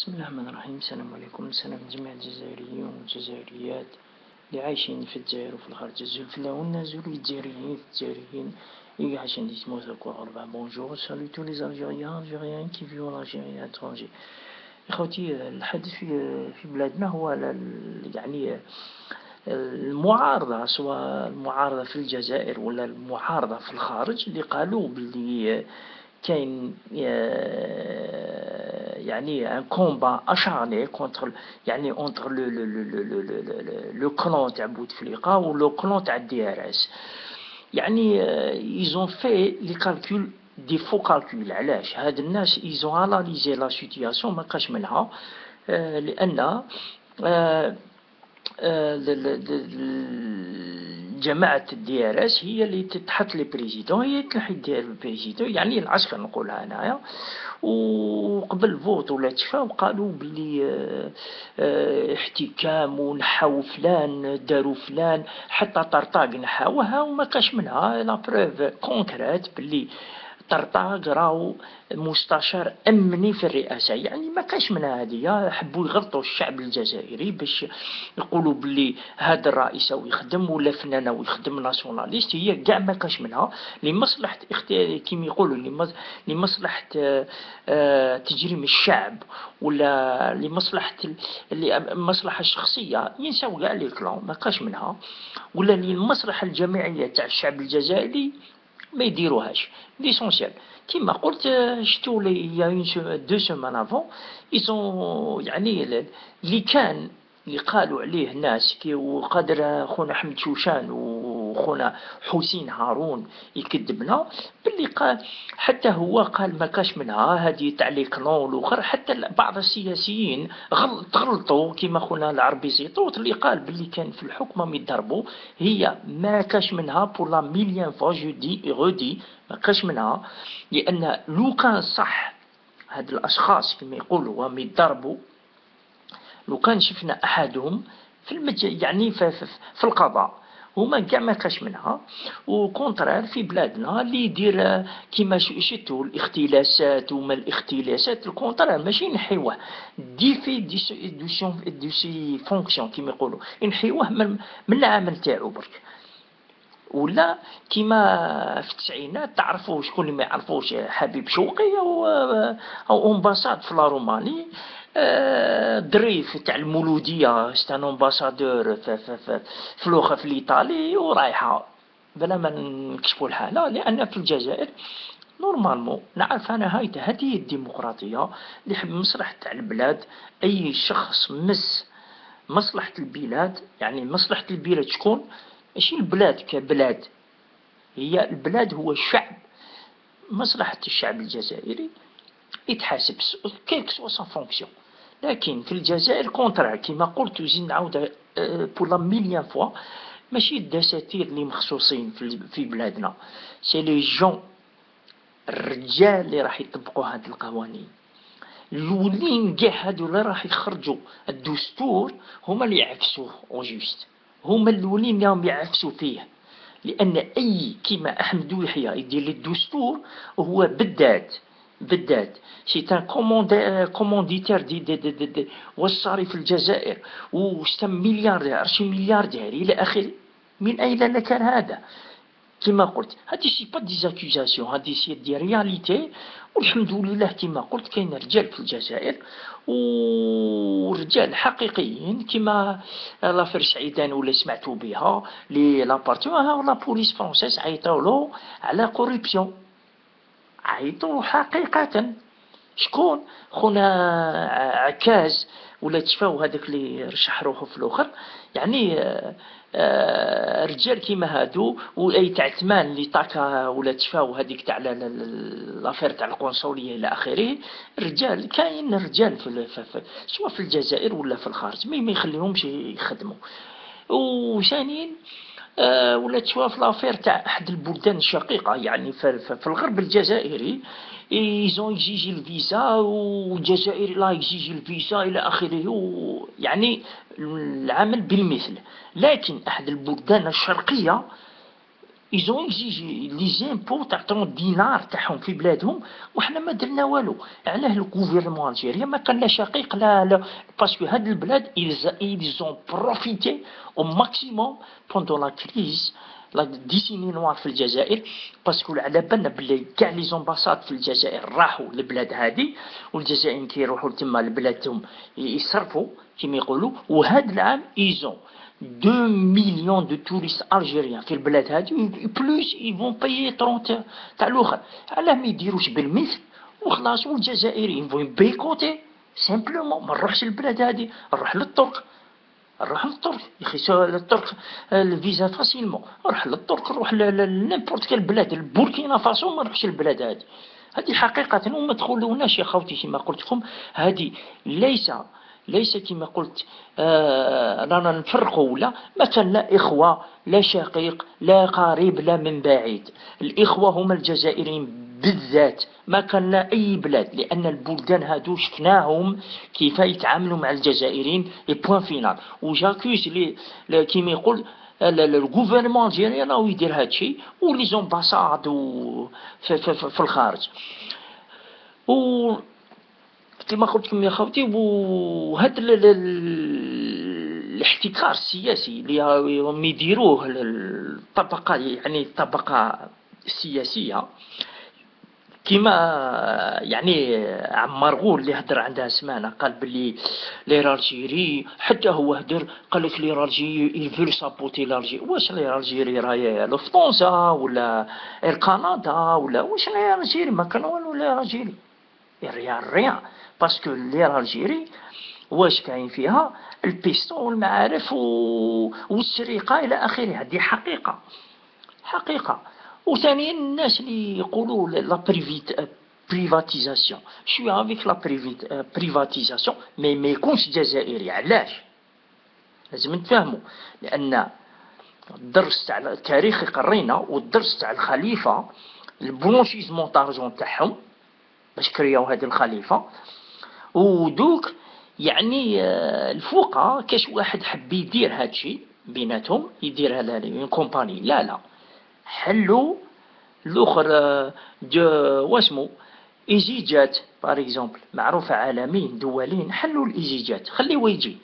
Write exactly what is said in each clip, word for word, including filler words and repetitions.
بسم الله الرحمن الرحيم. السلام عليكم. سلام جميع الجزائريين والجزائريات اللي عايشين في الجزائر وفي الخارج. الزلفلة والنازل الجزائريين الجزائريين اللي عايشين دي سموث كوغربا. بونجور سالو تو لي الجيريان الجيريان كي فيو الجيريان اترونجي. اخوتي، الحدث في في بلادنا هو يعني المعارضة، سواء المعارضة في الجزائر ولا المعارضة في الخارج، اللي قالوا باللي كاين يعني ان كومبا اشارني كونتر يعني اونتر لو لو لو لو لو لو كلون تاع بوتفليقه ولو كلون تاع الدي ار اس. يعني ايزون في لي كالكول دي فو كالكول. علاش هاد الناس ايزون اناليزي لا سيتياسيون ما بقاش منها، لان جماعة الدي ار اس هي اللي تتحط لي بريزيدون، هي تلحي دير البريزيدون، يعني العسكر نقولها انايا. وقبل فوت ولا تشفى وقالوا بلي اه اه احتكام ونحاو فلان داروا فلان حتى طرطاق نحاوها وما كاش منها لا بروف كونكريت بلي طرطاق راهو مستشار امني في الرئاسه. يعني ما كاش منها هذه، حبوا يغلطوا الشعب الجزائري باش يقولوا بلي هذا الرئيس ويخدم ولا فنان ويخدم ناسيوناليست. هي كاع ما كاش منها لمصلحه اختيار كيما يقولوا لمصلحه تجريم الشعب ولا لمصلحه المصلحه الشخصيه. ينساو كاع لي كلون ما كاش منها، ولا للمصلحه الجماعيه تاع الشعب الجزائري ما يديروهاش. ليسونسيال كيما قلت، شتو لي يا اون دو سيمان افون ايزون يعني اللي كان اللي قالوا عليه ناس كي وقدر خونا حمد شوشان وخونا حسين هارون يكذبنا باللي قال، حتى هو قال ما كاش منها هذه تاع لي كلون الاخر. حتى بعض السياسيين غلط غلطوا كيما خونا العربي زيطوط اللي قال باللي كان في الحكم ما يضربوا. هي ما كاش منها بور لا مليون فوا جو دي غودي ما كاش منها، لان لو كان صح هاد الاشخاص كما يقولوا هم يضربوا، لو كان شفنا احدهم في المج... يعني في, في, في القضاء هما كاع ما كاش منها. وكونترير في بلادنا اللي يدير كيما شتو الاختلاسات وما الاختلاسات الكونترير ماشي نحيوه دي في دي سي دي سي, دي سي فونكسيون كيما يقولوا نحيوه من, من العمل تاعو برك. ولا كيما في التسعينات تعرفوا شكون اللي ما يعرفوش حبيب شوقي او او امباساد في لا روماني، دريف تاع المولوديه ستان امباسادور في في في في لوخه في الايطالي ورايحه بلا ما نكشفوا الحاله. لان في الجزائر نورمالمون نعرف انا هاي هذه الديمقراطيه اللي حب مصلحه تاع البلاد. اي شخص مس مصلحه البلاد، يعني مصلحه البلاد شكون؟ ماشي البلاد كبلاد، هي البلاد هو الشعب. مصلحة الشعب الجزائري يتحاسب كيك سوا سا فونكسيون. لكن في الجزائر كونترا كيما قلت وزيد نعاود بور لا مليون فوا، ماشي الدساتير اللي مخصوصين في بلادنا، سي لي جون الرجال اللي راح يطبقوا هاد القوانين. الاولين كاع هادو اللي راح يخرجوا الدستور هما اللي يعفسوه او جوست، هما الاولين اللي راهم يعفسوا فيه. لان اي كيما احمد يحيى يدير الدستور هو بدات بدات سي تان كومونديتير دي دي دي, دي, دي والصاري في الجزائر وستم ملياردير ارشي ملياردير الى اخره. من اين لك هذا؟ كما قلت هذه سي با ديزاكوزاسيون، هذه سي دي رياليتي. والحمد لله كما قلت كاين رجال في الجزائر ورجال حقيقيين كما لافير سعيدان ولا سمعتوا بها لي لابارتيون لا بوليس فرونسيس عيطوا على كوريبسيون، عيطوا حقيقة. شكون؟ خونا عكاز ولا تشفاو هذاك اللي رشح روحه في الاخر. يعني آآ آآ رجال كيما هادو واي تاع ثمان اللي طاكا ولا تشفاو هذيك تاع لافير تاع القنصليه الى اخره. رجال كاين رجال في, في, في سواء في الجزائر ولا في الخارج ما يخليهمش يخدموا. وثانيا أه ولا تشوف في لافير تاع احد البلدان الشقيقه، يعني في, في, في الغرب الجزائري ايزون يجيجي الفيزا والجزائر لا يجيجي الفيزا الى اخره، يعني العمل بالمثل. لكن احد البلدان الشرقيه ايزون اكزيجي لي زيمبو تعطيهم دينار تاعهم في بلادهم، وحنا ما درنا والو. علاه الغوفرنمون الجيريان ما كان لا شقيق لا لا، باسكو هاد البلاد ils ont profité au maximum pendant la crise لا ديسيني نوار في الجزائر، باسكو على بالنا بلي كاع لي زومباساد في الجزائر راحوا للبلاد هادي، والجزائريين كيروحوا تما لبلادهم يصرفوا كيما يقولوا. وهذا العام ايزون deux millions de touristes algériens في البلاد هادي، بلوس يفون بايي ثلاثين تاع الاخر. علاه ما يديروش بالمثل وخلاص، والجزائريين يفون بيكوتي سامبلومون. ما نروحش للبلاد هادي، نروح للترك، نروح للترك يا اخي. للترك الفيزا فاسيلمون، نروح للترك، نروح لنيمبورت كال بلاد، البوركينا فاسو ما نروحش للبلاد هادي. هذه حقيقة. وما تخلوناش يا خوتي كما قلت لكم، هذه ليس ليس كما قلت آه رانا نفرقوا ولا ما كان لا إخوة لا شقيق لا قريب لا من بعيد. الإخوة هما الجزائريين بالذات، ما كان لا أي بلاد، لأن البلدان هادو شفناهم كيف يتعاملوا مع الجزائريين اي بوان فينال. وجاكوز لي كيما يقول الغوفرنمون الجزائري راهو يدير هادشي، ولي زومباساد في, في, في, في الخارج. و كما قلت لكم يا خوتي، وهذا الاحتكار السياسي اللي هم يديروه الطبقة، يعني الطبقة السياسية، كما يعني عمار غول اللي هدر عندها سمانه قال بلي لي رالجيري، حتى هو هدر قال لك لي رالجيري يفيل سابوتي لالجيري. واش لي رالجيري راهي لوفتونزا ولا اير كندا ولا واش لي رالجيري؟ ما كان والو لي رالجيري، ريان ريان. باسكو لي رالجيري واش كاين فيها البيستون والمعارف والسرقه الى اخره. هذه حقيقه حقيقه. وثانيا الناس اللي يقولوا لا بريفاتيزاسيون، شويه افيك لا بريفاتيزاسيون مي ما يكونش جزائري. علاش؟ لازم نتفاهموا، لان الدرس تاع التاريخ يقرينا، والدرس تاع الخليفه البلونشيزمون دارجون تاعهم باش كرياو هذه الخليفه. ودوك يعني الفوقه كاش واحد حب يدير هادشي بيناتهم، يديرها لها كومباني، لا لا حلوا الاخر دو واسمو ايزيجات بار اكزومبل معروفه عالميا دوليا، حلوا الايزيجات خليوه يجي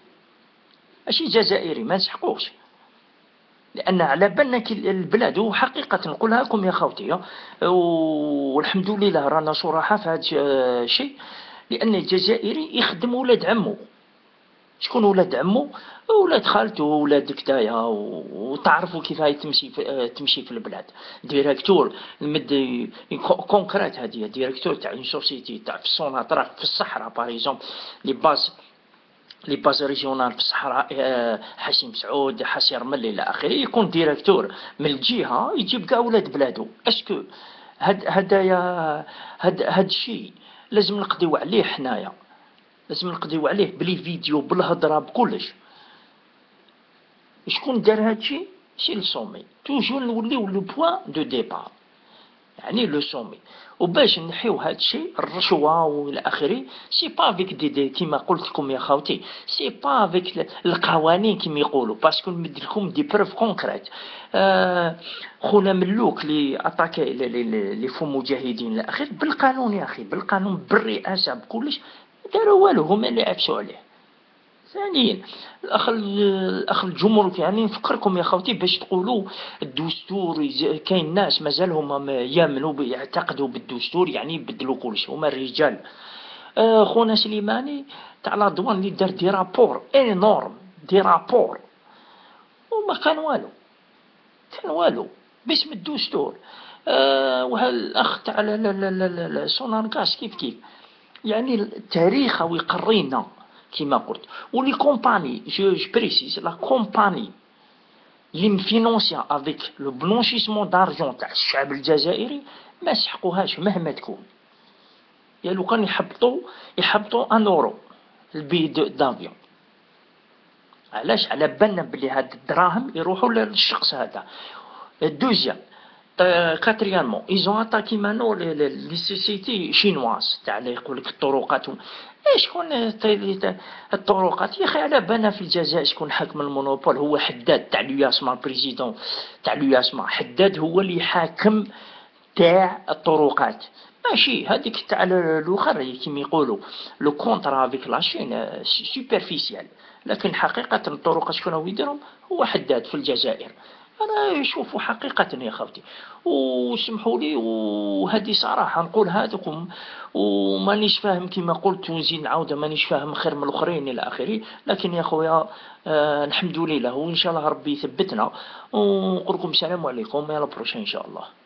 ماشي جزائري ما نسحقوش. لان على بالنا البلاد، وحقيقه نقولها لكم يا خوتي والحمد لله رانا صراحه في هذا الشيء، لان الجزائري يخدم ولاد عمو. شكون ولاد عمو؟ ولاد خالته ولاد كدايا، وتعرفوا كيف هاي تمشي في تمشي في البلاد. ديريكتور المد كونكريت، هذه ديريكتور تاع اون سوسيتي تاع في السوناطرا في الصحراء باريزون، لي باز لي باز ريجيونال في الصحراء، حسيم سعود حسير ملي الى اخره، يكون ديريكتور من الجهه يجيب كاع ولاد بلادو. اسكو هاد هدايا هاد هاد الشيء لازم نقضيو عليه حنايا، لازم نقضيو عليه بلي فيديو بالهضره بكلش. شكون دار هادشي؟ سي لو سومي. توجور نوليو لو بوان دو ديبار، يعني لو سومي. وباش نحيو هادشي الرشوه والى اخره، سي با افيك دي, دي كيما قلت لكم يا خوتي، سي با افيك القوانين كيما يقولوا، باسكو نمد لكم دي بروف كونكريت. آه خونا ملوك لي اتاكي لي فو مجاهدين الى اخره بالقانون يا اخي، بالقانون بالرئاسه بكلش، داروا والو، هما اللي عفسوا عليه. ثانيا الاخ الاخ الجمهور، يعني نفكركم يا خوتي باش تقولوا الدستور، كاين ناس مازالهم يامنوا يعتقدوا بالدستور، يعني يبدلوا كلشي هما الرجال. آه خونا سليماني تاع لا دوان اللي دار دي رابور انورم، دي رابور وما كان والو، كان والو باسم الدستور. آه وهالاخ تاع سونارغاس كيف كيف، يعني التاريخ يقرينا كما قلت. ولي كومباني جو بريسيز لا كومباني اللي مفينونسيا افيك لو بلونشيسمون دارجون تاع الشعب الجزائري ما سحقوهاش مهما تكون. يا لو كان يحبطوا يحبطوا ان اورو البي دافيون. علاش؟ على بالنا بلي هاد الدراهم يروحوا للشخص هذا. الدوزيام كاتريانمون ايزون اتاكي مانو لي سوسيتي شينواز تاع اللي يقول لك الطرقات. ايه شكون ت- الطرقات يا اخي؟ على بالنا في الجزائر شكون حاكم المونوبول؟ هو حداد تاع لوياسما، بريزيدون تاع لوياسما حداد هو اللي حاكم تاع الطرقات، ماشي هذيك تاع الاخر كيما يقولوا لو كونترا افيك لاشين سوبرفيسيال. لكن حقيقة الطرقات شكون هو يديرهم؟ هو حداد في الجزائر. انا يشوفوا حقيقة يا خوتي، وسمحوا لي وهذه صراحة نقول هذوكم، ومانيش فاهم كما قلت ونزيد نعاود مانيش فاهم خير من الاخرين الى اخره. لكن يا خويا آه الحمد لله، وان شاء الله ربي يثبتنا، ونقول لكم السلام عليكم، يا لا بروشين ان شاء الله.